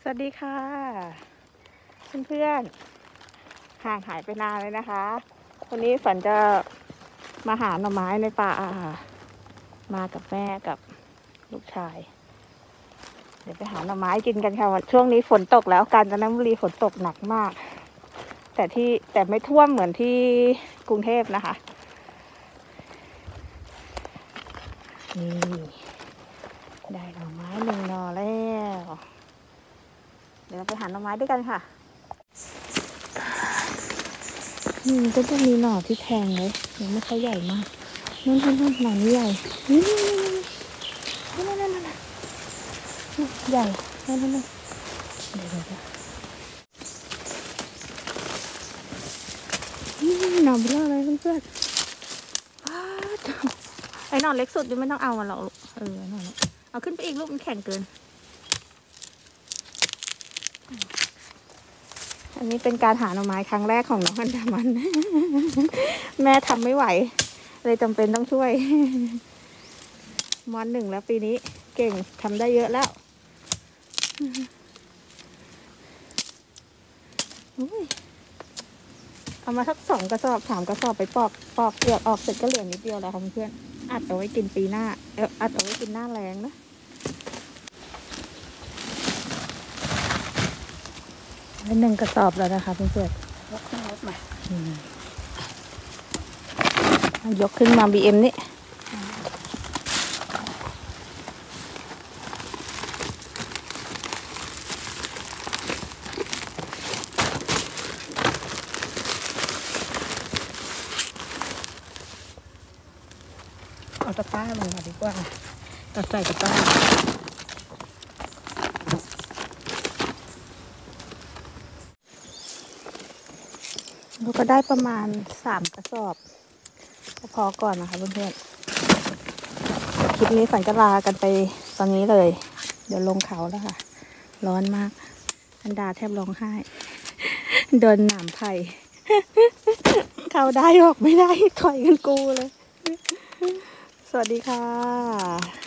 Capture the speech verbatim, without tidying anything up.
สวัสดีค่ะเพื่อนๆห่างหายไปนานเลยนะคะวันนี้ฝันจะมาหาหน่อไม้ในป่ามากับแม่กับลูกชายเดี๋ยวไปหาหน่อไม้กินกันค่ะช่วงนี้ฝนตกแล้วกาญจนบุรีฝนตกหนักมากแต่ที่แต่ไม่ท่วมเหมือนที่กรุงเทพนะคะนี่ได้หน่อไม้หนึ่งหน่อแล้วเดี๋ยวเราไปหาหน่อไม้ด้วยกันค่ะนี่ก็จะมีหน่อที่แทงเลยยังไม่ค่อยใหญ่มากนู่นนู่นนู่นหน่อนี้ใหญ่นี่นี่นี่นี่นี่นี่นี่ใหญ่นั่นนั่นนั่นเดี๋ยวเดี๋ยวนี่หน่อเบลอเลยเพื่อนๆว้าวไอ้หน่อเล็กสุดยังไม่ต้องเอามาหรอกเออหน่อเอาขึ้นไปอีกลูกมันแข็งเกินอันนี้เป็นการหาหน่อไม้ครั้งแรกของน้องอันดามัน แม่ทำไม่ไหวเลยจำเป็นต้องช่วย มอนหนึ่งแล้วปีนี้เก่งทำได้เยอะแล้ว เอามาสักสองกระสอบสามกระสอบไปปอกปอกเปลือกออกเสร็จก็เหลือนิดเดียวแล้วค่ะเพื่อนอัดเอาไว้กินปีหน้าเอออัดเอาไว้กินหน้าแรงนะได้หนึ่งกระสอบแล้วนะคะเพื่อนๆยกขึ้นรถมายกขึ้นมาบีเอ็มนี่เอาตะกร้าลงมาดีกว่าตัดใส่ตะกร้าเราก็ได้ประมาณสามกระสอบพอก่อนนะคะเพื่อนๆคลิปนี้ฝันจะลากันไปตอนนี้เลยเดี๋ยวลงเขาแล้วค่ะร้อนมากอันดาแทบร้องไห้เดินหนามไผ่เข้าได้ออกไม่ได้ถอยกันกูเลยสวัสดีค่ะ